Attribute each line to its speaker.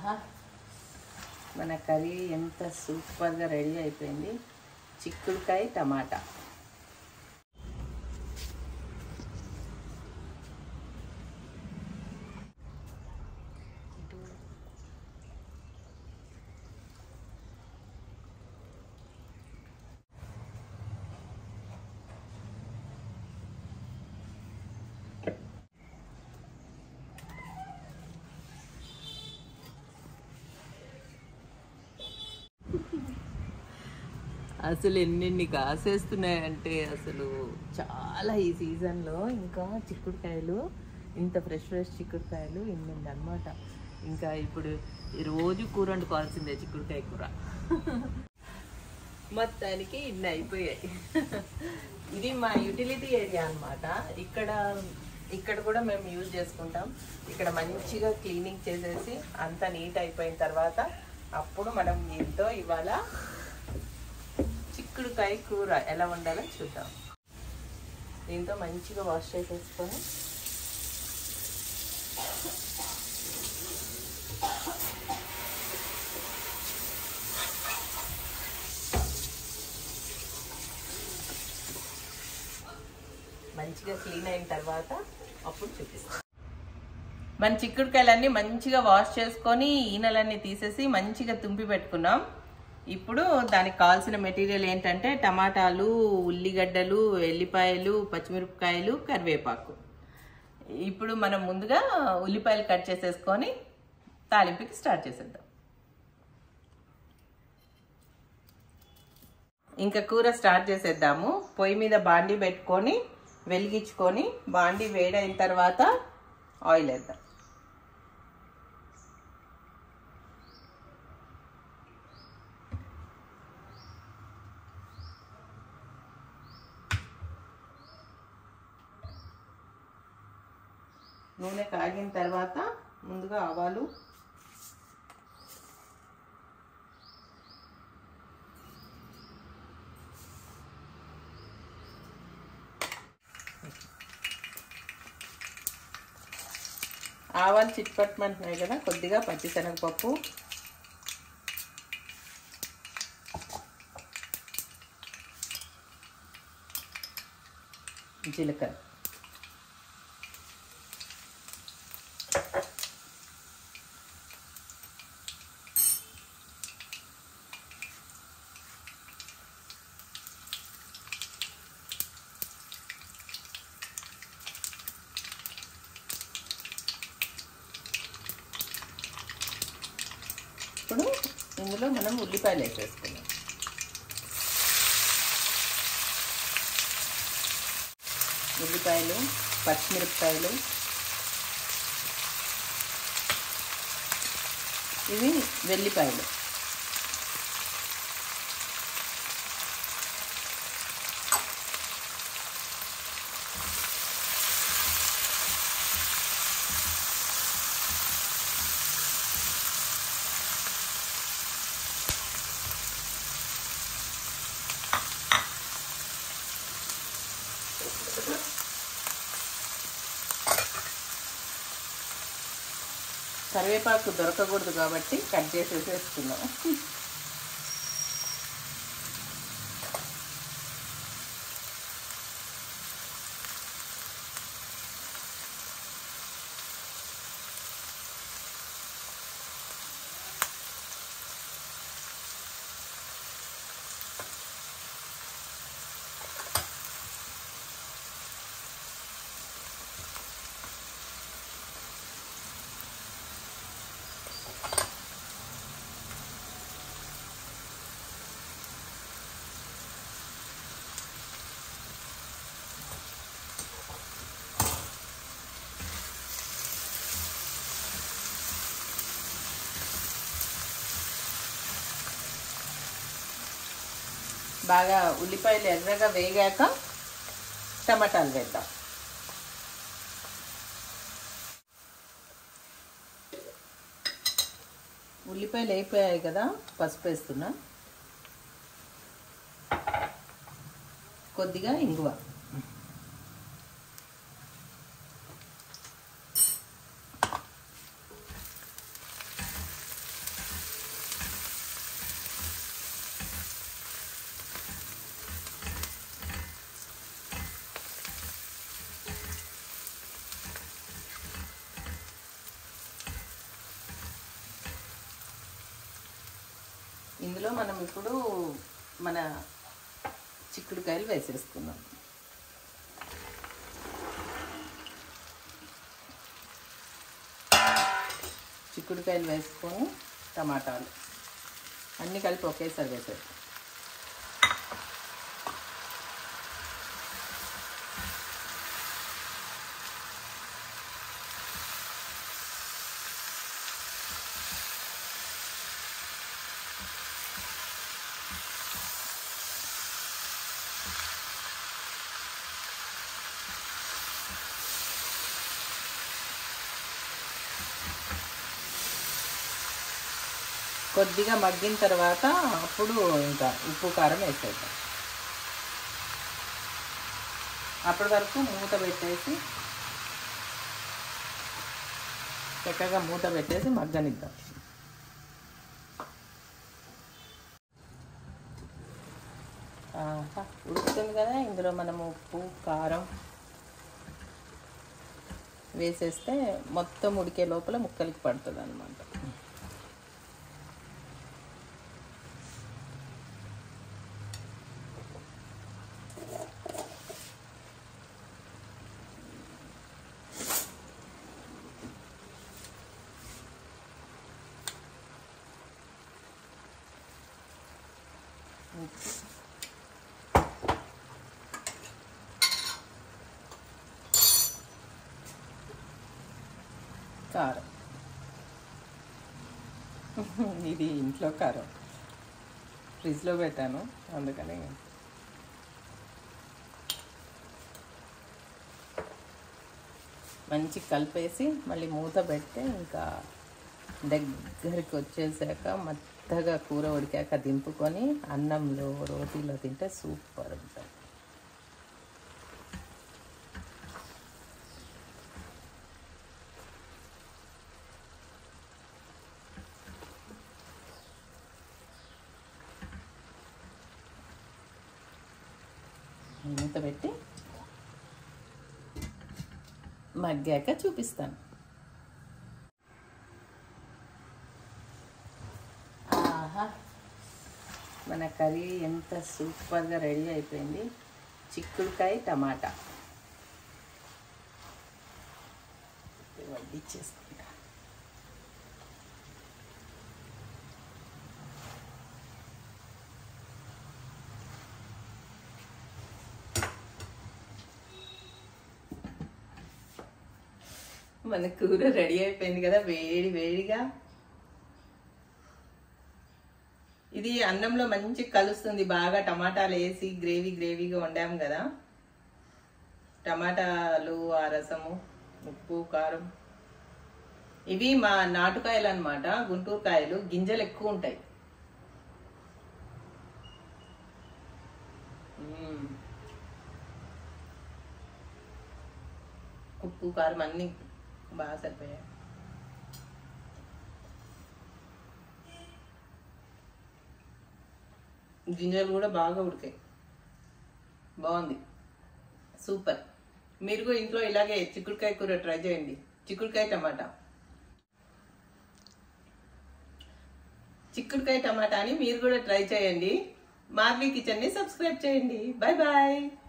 Speaker 1: ఆహా, మన కర్రీ ఎంత సూపర్గా రెడీ అయిపోయింది. చిక్కుడుకాయ టమాటా. అసలు ఎన్నెన్ని కాసేస్తున్నాయంటే అసలు చాలా ఈ సీజన్లో ఇంకా చిక్కుడుకాయలు ఇంత ఫ్రెష్ చిక్కుడుకాయలు ఎన్నెన్ని అనమాట. ఇంకా ఇప్పుడు రోజు కూర వండుకోవాల్సిందే చిక్కుడుకాయ కూర. మొత్తానికి ఇన్ని అయిపోయాయి. ఇది మా యూటిలిటీ ఏరియా అనమాట. ఇక్కడ కూడా మేము యూజ్ చేసుకుంటాం. ఇక్కడ మంచిగా క్లీనింగ్ చేసేసి అంతా నీట్ అయిపోయిన తర్వాత అప్పుడు మనం ఎంతో ఇవాళ చిక్కుడుకాయ కూర ఎలా వండాలో చూద్దాం. దీంతో మంచిగా వాష్ చేసేసుకొని మంచిగా క్లీన్ అయిన తర్వాత అప్పుడు చూపిస్తాం. మన చిక్కుడుకాయలన్నీ మంచిగా వాష్ చేసుకొని ఈనెలన్నీ తీసేసి మంచిగా తుంపి పెట్టుకున్నాం. ఇప్పుడు దానికి కావాల్సిన మెటీరియల్ ఏంటంటే టమాటాలు, ఉల్లిగడ్డలు, ఎల్లిపాయలు, పచ్చిమిరపకాయలు, కరివేపాకు. ఇప్పుడు మనం ముందుగా ఉల్లిపాయలు కట్ చేసేసుకొని తాలింపుకి స్టార్ట్ చేసేద్దాం. ఇంకా కూర స్టార్ట్ చేసేద్దాము. పొయ్యి మీద బాండీ పెట్టుకొని వెలిగించుకొని బాండీ వేడైన తర్వాత ఆయిల్ వేద్దాం. నూనె కాగిన తర్వాత ముందుగా ఆవాలు, చిట్పట్టమంటున్నాయి కదా, కొద్దిగా పచ్చిశనగపప్పు, జీలకర్ర, ఇప్పుడు ఇందులో మనం ఉల్లిపాయలు వేసేసుకున్నాం. ఉల్లిపాయలు, పచ్చిమిరపకాయలు, ఇవి వెల్లిపాయలు, కరివేపాకు దొరకకూడదు కాబట్టి కట్ చేసేసుకున్నాం. బాగా ఉల్లిపాయలు ఎర్రగా వేగాక టమాటాలు వేద్దాం. ఉల్లిపాయలు అయిపోయాయి కదా, పసుపు వేస్తున్నా, కొద్దిగా ఇంగువ, ఇందులో మనం ఇప్పుడు మన చిక్కుడుకాయలు వేసేసుకుందాం. చిక్కుడుకాయలు వేసుకొని టమాటాలు అన్నీ కలిపి ఒకేసారి వేసేది. కొద్దిగా మగ్గిన తర్వాత అప్పుడు ఇంకా ఉప్పు కారం వేసేద్దాం. అప్పటి వరకు మూత పెట్టేసి చక్కగా మూత పెట్టేసి మగ్గనిద్దాం. ఉడుకుతుంది కదా, ఇందులో మనం ఉప్పు కారం వేసేస్తే మొత్తం ఉడికే లోపల ముక్కలకి పడుతుంది అన్నమాట. కారం, ఇది ఇంట్లో కారం, ఫ్రిడ్జ్లో పెట్టాను అందుకని. మంచి కలిపేసి మళ్ళీ మూత పెడితే ఇంకా దగ్గరికి వచ్చేసాక మెత్తగా కూర ఉడికాక దింపుకొని అన్నంలో రోటీలో తింటే సూపర్ ఉంటుంది. మూత పెట్టి మగ్గాక చూపిస్తాను. ఆహా, మన కర్రీ ఎంత సూపర్గా రెడీ అయిపోయింది. చిక్కుడుకాయ టమాటా వడ్డిచ్చేసుకుంటా. మన కూర రెడీ అయిపోయింది కదా, వేడి వేడిగా. ఇది అన్నంలో మంచి కలుస్తుంది బాగా. టమాటాలు వేసి గ్రేవీగా వండాము కదా, టమాటాలు, ఆ రసము, ఉప్పు కారం. ఇవి మా నాటుకాయలు అన్నమాట, గుంటూరు కాయలు, గింజలు ఎక్కువ ఉంటాయి. ఉప్పు కారం అన్నీ బాగా సరిపోయాయి. గింజలు కూడా బాగా ఉడికాయి, బాగుంది, సూపర్. మీరు కూడా ఇంట్లో ఇలాగే చిక్కుడుకాయ కూర ట్రై చేయండి. చిక్కుడుకాయ టమాటా అని మీరు కూడా ట్రై చేయండి. మార్వి కిచెన్ని సబ్స్క్రైబ్ చేయండి. Bye bye.